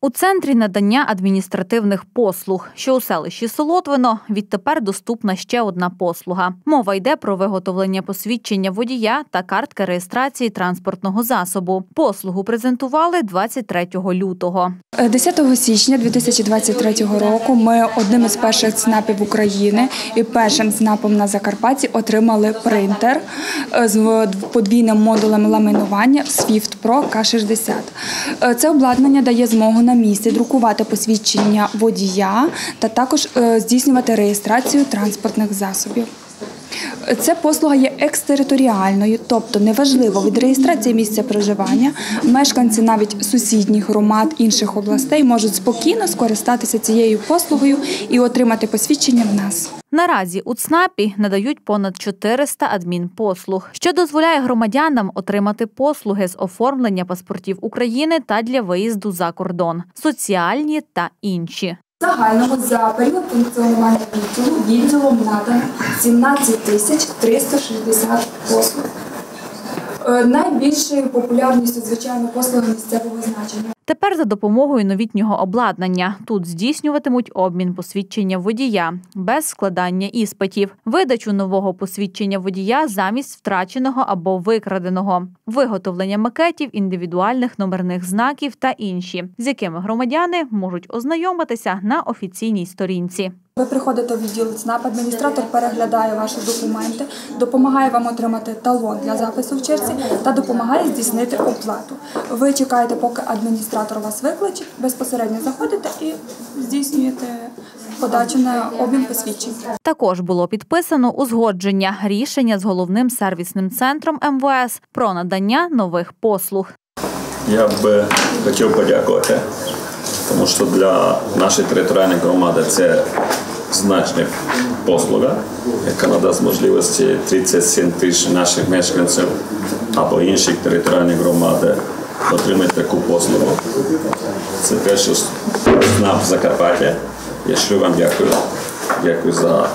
У центрі надання адміністративних послуг, що у селищі Солотвино, відтепер доступна ще одна послуга. Мова йде про виготовлення посвідчення водія та картки реєстрації транспортного засобу. Послугу презентували 23 лютого. 10 січня 2023 року ми одним із перших ЦНАПів України і першим ЦНАПом на Закарпатті отримали принтер з подвійним модулем ламінування Swift Pro K60. Це обладнання дає змогу на місці друкувати посвідчення водія та також здійснювати реєстрацію транспортних засобів. Ця послуга є екстериторіальною, тобто неважливо від реєстрації місця проживання, мешканці навіть сусідніх громад інших областей можуть спокійно скористатися цією послугою і отримати посвідчення в нас. Наразі у ЦНАПі надають понад 400 адмінпослуг, що дозволяє громадянам отримати послуги з оформлення паспортів України та для виїзду за кордон, соціальні та інші. Загального за період функціонування відділом надано 17 360 послуг. Найбільшою популярністю, звичайно, послуги місцевого значення. Тепер за допомогою новітнього обладнання тут здійснюватимуть обмін посвідчення водія без складання іспитів, видачу нового посвідчення водія замість втраченого або викраденого, виготовлення макетів, індивідуальних номерних знаків та інші, з якими громадяни можуть ознайомитися на офіційній сторінці. Ви приходите в відділ ЦНАП, адміністратор переглядає ваші документи, допомагає вам отримати талон для запису в черзі та допомагає здійснити оплату. Ви чекаєте, поки адміністратор вас викличе, безпосередньо заходите і здійснюєте подачу на обмін посвідчень. Також було підписано узгодження рішення з головним сервісним центром МВС про надання нових послуг. Я б хотів подякувати, тому що для нашої територіальної громади це значна послуга, яка надасть можливості 37 тисяч наших мешканців або інших територіальних громад отримати таку послугу. Це перше ЦНАП Закарпаття. Я щиро вам дякую. Дякую за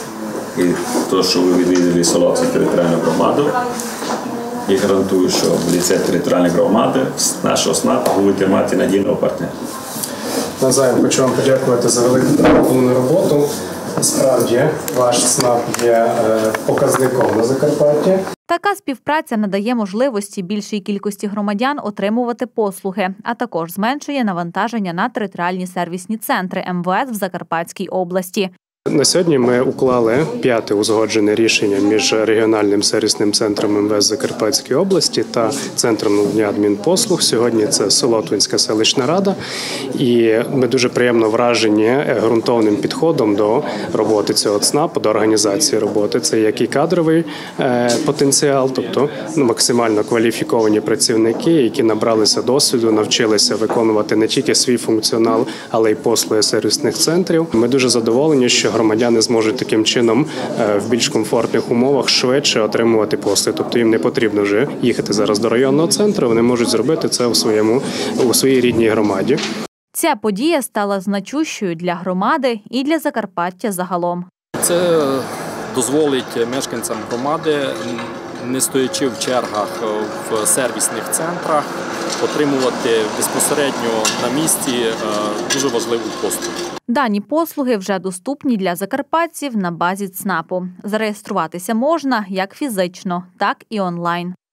те, що ви відвідали Солотвинську територіальну громаду. І гарантую, що в ліцеї територіальної громади нашого ЦНАПу будете мати надійного партнера. Навзаєм хочу вам подякувати за велику виконану роботу. Справді, ваш ЦНАП є показником на Закарпатті. Така співпраця надає можливості більшій кількості громадян отримувати послуги, а також зменшує навантаження на територіальні сервісні центри МВС в Закарпатській області. На сьогодні ми уклали 5-те узгоджене рішення між регіональним сервісним центром МВС Закарпатської області та Центром надання адмінпослуг. Сьогодні це Солотвинська селищна рада. І ми дуже приємно вражені ґрунтовним підходом до роботи цього ЦНАПу, до організації роботи. Це як і кадровий потенціал, тобто максимально кваліфіковані працівники, які набралися досвіду, навчилися виконувати не тільки свій функціонал, але й послуги сервісних центрів. Ми дуже задоволені, що громадяни зможуть таким чином в більш комфортних умовах швидше отримувати послуги. Тобто їм не потрібно вже їхати зараз до районного центру, вони можуть зробити це у своїй рідній громаді. Ця подія стала значущою для громади і для Закарпаття загалом. Це дозволить мешканцям громади, не стоячи в чергах в сервісних центрах, отримувати безпосередньо на місці дуже важливу послугу. Дані послуги вже доступні для закарпатців на базі ЦНАПу. Зареєструватися можна як фізично, так і онлайн.